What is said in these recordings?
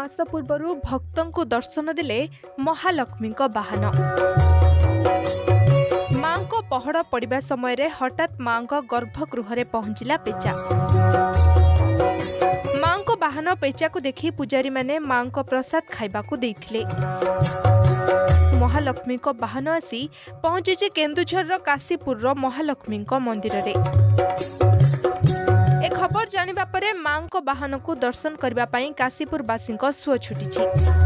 मास पूर्व भक्तों को दर्शन देले महालक्ष्मी वाहन। मां को पहड़ पड़ा समय हठात मां गर्भगृह पहुंचला पेचा। मां को वाहन पेचा को देखि पुजारी माने मां को प्रसाद खाइबा को देथिले। महालक्ष्मी वाहन आसी पहुंचे केन्दुझर काशीपुर महालक्ष्मी मंदिर रे। ए खबर जानिबा परे मां को वाहन को दर्शन करबा पई काशीपुरवासी सुଅ छुटी।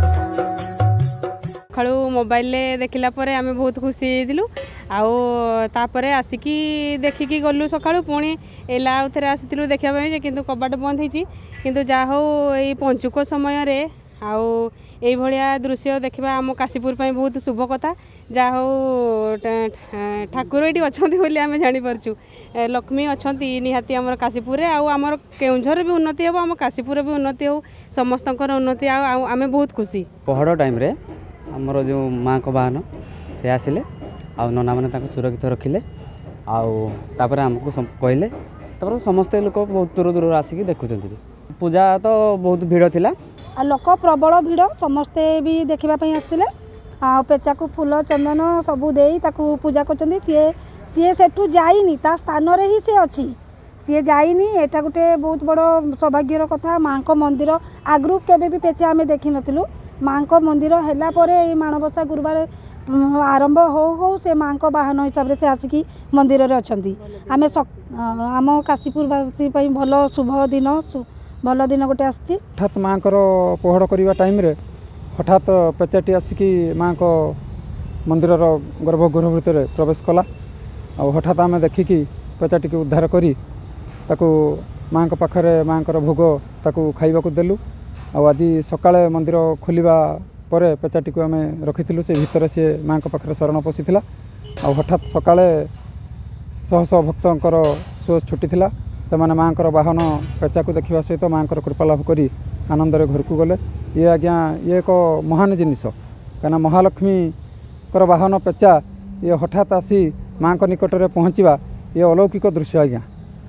सकाळू मोबाइल देखला परे आमे बहुत खुशी दिलु आउ तापरे आसिकी देखिकी गलु सकाळू पुणी एला उथरे आसितिलु देखिया पई जे किंतु कबाट बंद हिची किंतु जा हो एई पंचुक समय रे आउ एई भलिया दृश्य देखिबा हम काशीपुर पई बहुत शुभ कथा। जा हो ठाकुर एटी अछंती बोली आमे जानि परचु लक्ष्मी अछंती निहाती हमर काशीपुर रे आउ हमर केउंझर भी उन्नति हो हम काशीपुर भी उन्नति हो समस्तकर उन्नति आउ आमे बहुत खुशी। पहड़ टाइम रे हमर जो माँ को वाहन से आसिले आ नना मैंने सुरक्षित रखिले आपर आमको कहले समस्ते लोक बहुत दूर दूर आसिक देखुं। पूजा तो बहुत भीड़ थिला लोक प्रबल भीड़ समस्ते भी देखापी आसते पेचा को फूल चंदन सबू दे पूजा कर सी सेठू जाइनी ता स्थान रे ही सी अच्छी सी जाइनी एटा गोटे बहुत बड़ सौभाग्यर कथा। माँ को मंदिर आगु केबे भी पेचा आम देखी नथिलु माँ को मंदिर है माणबसा गुरुवार आरंभ हो से माँ को वाहन हिसाब से आसिकी मंदिर रे अछंती। आमे आम काशीपुरवासी भल शुभ दिन भल दिन गोटे आसी। हठात माँ को पहड़ करवा टाइम रे हठात पेचाटी आसिकी माँ को मंदिर गर्भगृह भितर प्रवेश कला आ हठात आम देखिकी पेचाटी को उद्धार करी ताकू माँ को पाखरे माँ को भोग ताकू खाइबा को देलु। आज सकाळे मंदिर खोलिबा परे पेचाटी को आम रखी से भितर सी माँ को पाखरे शरण पशिला आ हठात सकाळे शह शह भक्तर सुଅ छुटी से माने माँ को वाहन पेचा को देखा सहित माँ को कृपा लाभ करी आनंद घर को गले। ये आज्ञा ये एक महान जिनिस कहीं महालक्ष्मी वाहन पेचा ये हठात आसी माँ को निकट में पहुँचवा ये अलौकिक दृश्य आज्ञा।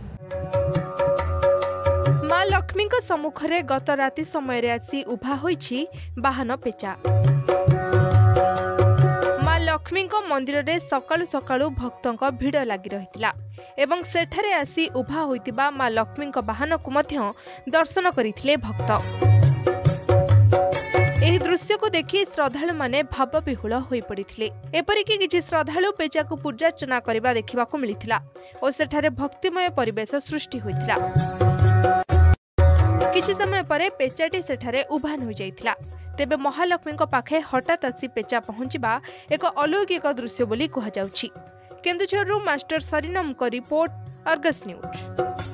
मां लक्ष्मी सम्मुख में गत राति समय आसी उभा होइछि वाहन पेचा। मां लक्ष्मी मंदिर रे सकाळु सकाळु भक्तों भीड़ लगी रहितिला एवं सेठारे आसी उभा होइतिबा मां लक्ष्मी वाहन को मध्य दर्शन करिथिले भक्त। एही दृश्य को देखि श्रद्धालु माने भाव विहुल होई पड़िथिले। एपरिकी किछि श्रद्धालु पेचा को पूजार्चना करबा देखिबा को मिलिथिला और सेठारे भक्तिमय परिवेश सृष्टि होइतिला। किछि समय परे पेचाटी सेठारे उभान हो जाइथिला। तेबे महालक्ष्मी पाखे हठात आसी पेचा पहुंचबा एक अलौकिक दृश्य बोली कहा जाउछि। केन्दुझरु मास्टर सरिनम को रिपोर्ट, अर्गस न्यूज।